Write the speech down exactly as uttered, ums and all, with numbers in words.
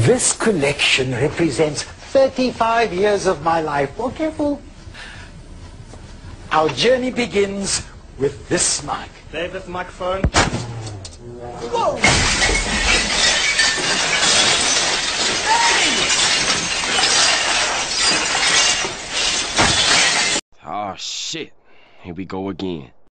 This collection represents thirty-five years of my life. Oh, careful. Our journey begins with this mic. David, microphone. Whoa! Oh shit, here we go again.